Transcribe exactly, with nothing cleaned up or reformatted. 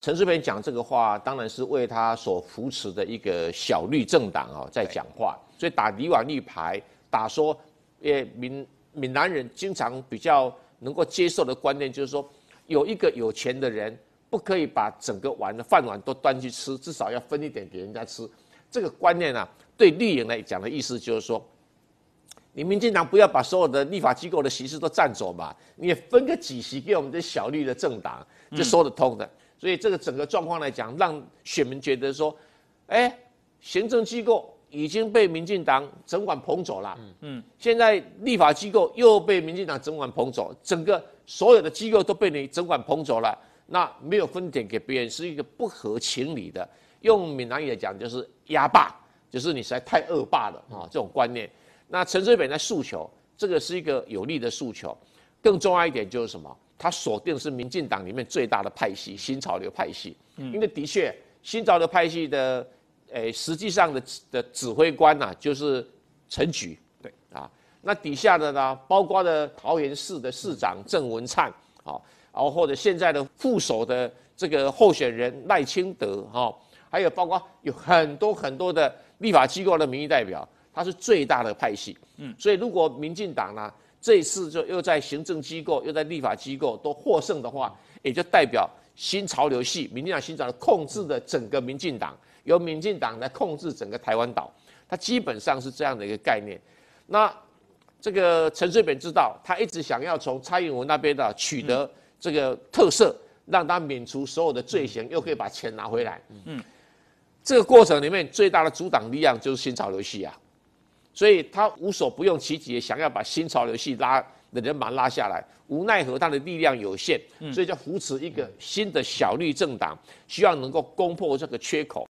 陈水扁讲这个话，当然是为他所扶持的一个小绿政党啊、哦、在讲话，所以打李婉玉牌，打说，呃，闽闽南人经常比较能够接受的观念就是说，有一个有钱的人不可以把整个碗的饭碗都端去吃，至少要分一点给人家吃。这个观念啊，对绿营来讲的意思就是说，你民进党不要把所有的立法机构的席次都占走嘛，你也分个几席给我们这小绿的政党，就说得通的。嗯所以这个整个状况来讲，让选民觉得说，哎，行政机构已经被民进党整管捧走了，嗯嗯，现在立法机构又被民进党整管捧走，整个所有的机构都被你整管捧走了，那没有分点给别人，是一个不合情理的。用闽南语来讲，就是压霸，就是你实在太恶霸了啊、哦，这种观念。那陈水扁的诉求，这个是一个有利的诉求，更重要一点就是什么？他锁定是民进党里面最大的派系，新潮流派系。嗯、因为的确，新潮流派系的，诶，实际上的的指挥官呐、啊，就是陈菊。对啊，那底下的呢，包括的桃园市的市长郑文灿，啊，然后或者现在的副手的这个候选人赖清德，哈、哦，还有包括有很多很多的立法机构的民意代表，他是最大的派系。嗯，所以如果民进党呢？这一次就又在行政机构又在立法机构都获胜的话，也就代表新潮流系民进党新潮流控制的整个民进党，由民进党来控制整个台湾岛，它基本上是这样的一个概念。那这个陈水扁知道，他一直想要从蔡英文那边的取得这个特色，让他免除所有的罪嫌，又可以把钱拿回来。嗯，这个过程里面最大的阻挡力量就是新潮流系啊。所以他无所不用其极，想要把新潮流系拉的人马拉下来，无奈何他的力量有限，所以就扶持一个新的小绿政党，希望能够攻破这个缺口。